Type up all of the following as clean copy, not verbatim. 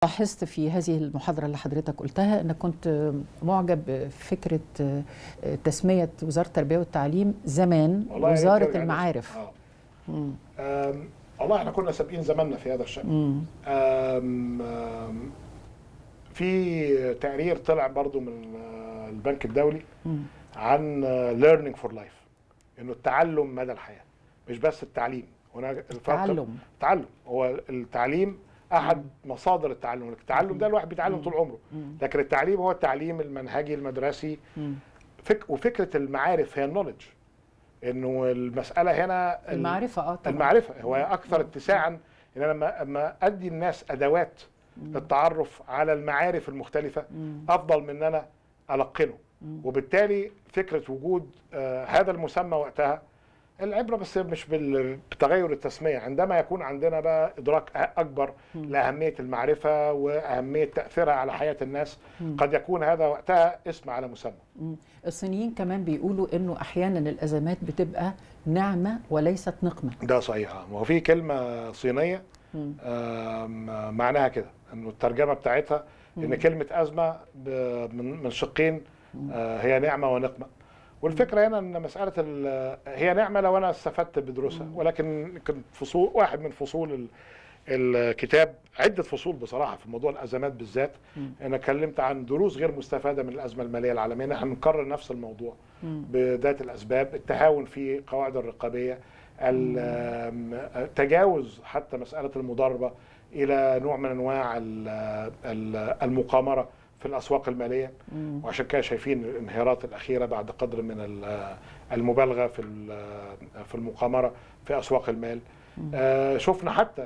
لاحظت في هذه المحاضرة اللي حضرتك قلتها أنك كنت معجب بفكرة تسمية وزارة التربية والتعليم زمان وزارة المعارف. والله احنا كنا سابقين زماننا في هذا الشأن. في تقرير طلع برضو من البنك الدولي عن learning for life، انه التعلم مدى الحياة، مش بس التعليم. التعلم هو التعليم احد مصادر التعلم. التعلم ده الواحد بيتعلم طول عمره، لكن التعليم هو التعليم المنهجي المدرسي. وفكرة المعارف هي النولج، انه المسألة هنا المعرفة. طبعا المعرفة هو اكثر اتساعا. ان انا لما ادي الناس ادوات التعرف على المعارف المختلفة افضل من ان انا القنه. وبالتالي فكرة وجود هذا المسمى وقتها، العبرة بس مش بتغير التسمية، عندما يكون عندنا بقى إدراك أكبر لأهمية المعرفة وأهمية تأثيرها على حياة الناس، قد يكون هذا وقتها اسم على مسمى. الصينيين كمان بيقولوا إنه أحيانا الأزمات بتبقى نعمة وليست نقمة. ده صحيح. وهو في كلمة صينية معناها كده، إنه الترجمة بتاعتها إن كلمة أزمة من شقين، هي نعمة ونقمة. والفكرة هنا ان مسألة هي نعمة لو انا استفدت بدروسها، ولكن فصول واحد من فصول الكتاب، عدة فصول بصراحة في موضوع الازمات بالذات، انا اتكلمت عن دروس غير مستفادة من الازمة المالية العالمية. نحن بنكرر نفس الموضوع بذات الاسباب، التهاون في قواعد الرقابية، تجاوز حتى مسألة المضاربة الى نوع من انواع المقامرة في الأسواق المالية. وعشان كده شايفين الانهيارات الأخيرة بعد قدر من المبالغة في المقامرة في أسواق المال. شفنا حتى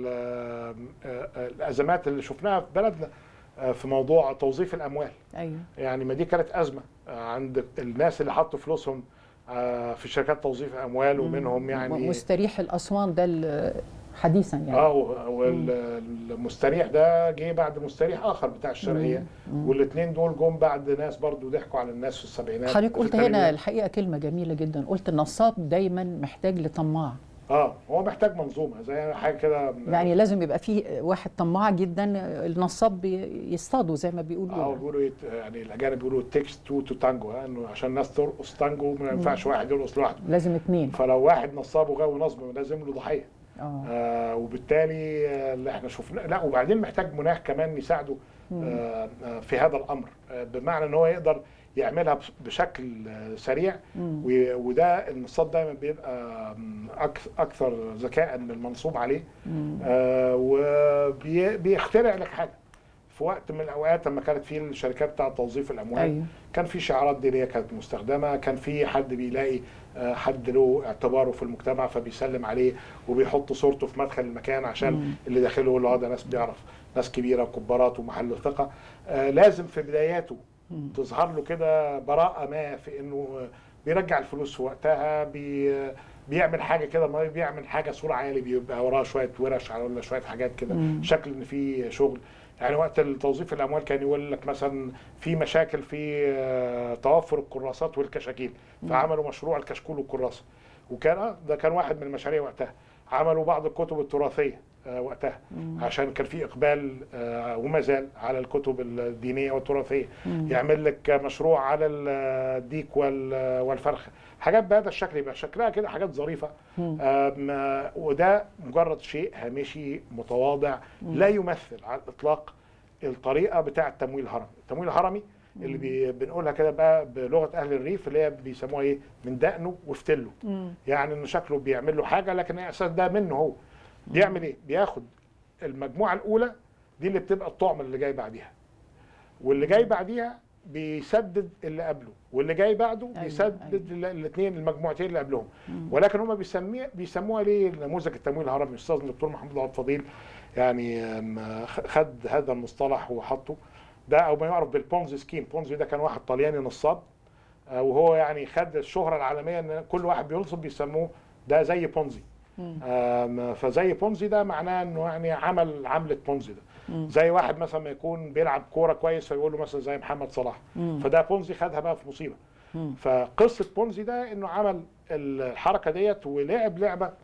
الأزمات اللي شفناها في بلدنا في موضوع توظيف الأموال. أيوة. يعني ما دي كانت أزمة عند الناس اللي حطوا فلوسهم في شركات توظيف أموال، ومنهم يعني مستريح الأسوان ده حديثا يعني. والمستريح ده جه بعد مستريح اخر بتاع الشرقيه، والاثنين دول جم بعد ناس برضو ضحكوا على الناس في السبعينات. حضرتك قلت هنا الحقيقه كلمه جميله جدا، قلت النصاب دايما محتاج لطماع. هو محتاج منظومه زي حاجه كده، يعني لازم يبقى فيه واحد طماع جدا، النصاب يصطادوا زي ما بيقولوا. بيقولوا يعني الاجانب بيقولوا تيكس تو تانجو، انه عشان الناس ترقص تانجو ما ينفعش واحد يرقص لوحده، لازم اثنين. فلو واحد نصاب وغاوي نصب لازم له ضحيه. وبالتالي اللي احنا شفناه، لا وبعدين محتاج مناخ كمان يساعده في هذا الامر، بمعنى ان هو يقدر يعملها بشكل سريع. وده النصاب دايما بيبقى اكثر ذكاء من المنصوب عليه، وبيخترع لك حاجه. في وقت من الاوقات لما كانت في الشركات بتاعه توظيف الاموال، أيوه. كان في شعارات دينيه كانت مستخدمه، كان في حد بيلاقي حد له اعتباره في المجتمع فبيسلم عليه وبيحط صورته في مدخل المكان عشان اللي داخله يقول له ده ناس بيعرف، ناس كبيره وكبارات ومحل ثقه. لازم في بداياته تظهر له كده براءه ما في انه بيرجع الفلوس في وقتها، بيعمل حاجه كده، ما بيعمل حاجه صوره عالي، بيبقى وراه شويه ورش ولا شويه حاجات كده، شكل ان في شغل. يعني وقت توظيف الاموال كان يقول لك مثلا في مشاكل في توفر الكراسات والكشاكيل، فعملوا مشروع الكشكول والكراسه، وكان ده كان واحد من المشاريع وقتها. عملوا بعض الكتب التراثيه وقتها عشان كان في اقبال وما زال على الكتب الدينيه والتراثيه. يعمل لك مشروع على الديك والفرخه، حاجات بهذا الشكل، يبقى شكلها كده حاجات ظريفه. وده مجرد شيء هامشي متواضع، لا يمثل على الاطلاق الطريقه بتاع التمويل الهرمي. التمويل الهرمي اللي بنقولها كده بقى بلغه اهل الريف، اللي هي بيسموها ايه، من دقنه وفتله. يعني انه شكله بيعمل له حاجه، لكن الاساس ده منه هو. بيعمل ايه؟ بياخد المجموعه الاولى دي اللي بتبقى الطعم اللي جاي بعديها، واللي جاي بعديها بيسدد اللي قبله، واللي جاي بعده بيسدد الاثنين المجموعتين اللي قبلهم. ولكن هم بيسموها ليه نموذج التمويل الهرمي. الاستاذ الدكتور محمود عبد الفضيل يعني خد هذا المصطلح وحطه ده، او ما يعرف بالبونزي سكيم. بونزي ده كان واحد طلياني نصاب، وهو يعني خد الشهره العالميه ان كل واحد بينصب بيسموه ده زي بونزي. فزي بونزي ده معناه انه يعني عمل عمله بونزي ده. زي واحد مثلا ما يكون بيلعب كوره كويس فيقول له مثلا زي محمد صلاح، فده بونزي خدها بقى في مصيبه. فقصه بونزي ده انه عمل الحركه ديت ولعب لعبه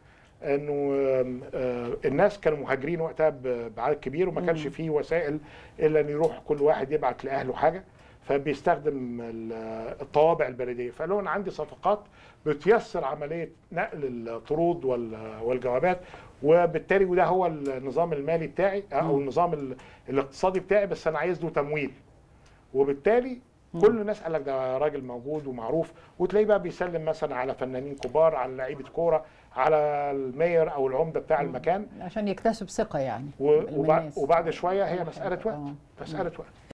انه الناس كانوا مهاجرين وقتها بعدد كبير، وما كانش فيه وسائل الا ان يروح كل واحد يبعت لاهله حاجه، فبيستخدم الطوابع البريديه. فقال له انا عندي صفقات بتيسر عمليه نقل الطرود والجوابات، وبالتالي وده هو النظام المالي بتاعي او النظام الاقتصادي بتاعي، بس انا عايز له تمويل. وبالتالي كل الناس قال لك ده راجل موجود ومعروف، وتلاقيه بقى بيسلم مثلا على فنانين كبار، على لعيبه كوره، على المير او العمده بتاع المكان، عشان يكتسب ثقه يعني. وبعد شويه هي مساله وقت.